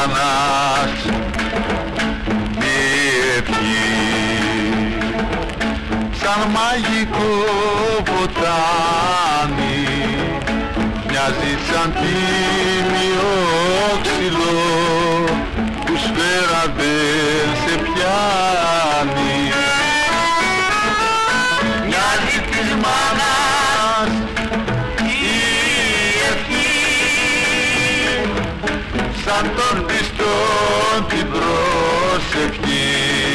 μάνας η ευχή, σαν μαγικό ποτάμι, μοιάζει σαν τίμιο ξυλό που σφαίρα δεν σε πιάνει. Μοιάζει της μάνας η ευχή, σαν τον πιστόν την προσευχή.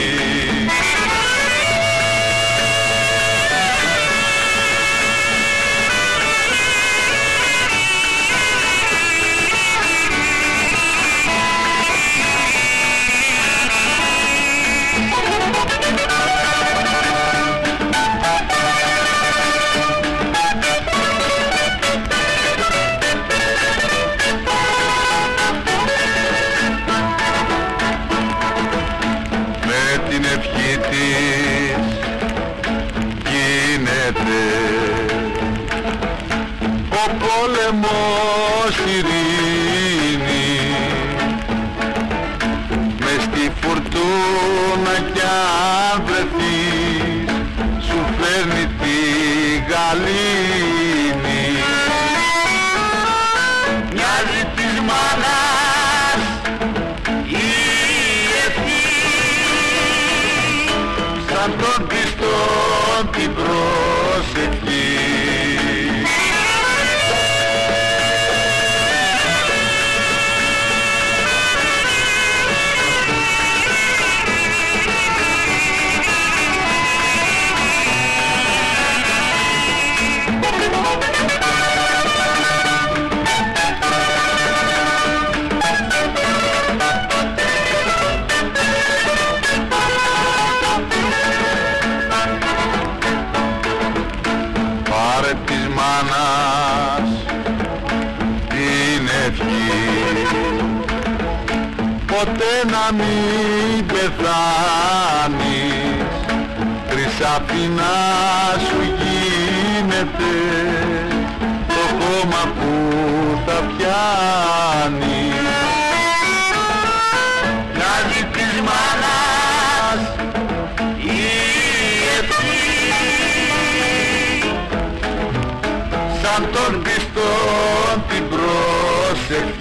Την ευχή της γίνεται ο πόλεμος ειρήνη, μες στη φουρτούνα κι αν βρεθείς σου φέρνει τη γαλήνη. Μοιάζει της μάνας η ευχή, σαν τον πιστόν την προσευχή. Πάρε της μάνας την ευχή, ποτέ να μην πεθάνεις, χρυσάφινα σου γίνεται το χώμα που θα πιάνει. Μοιάζει της μάνας η ευχή, σαν τον πιστόν την προσευχή.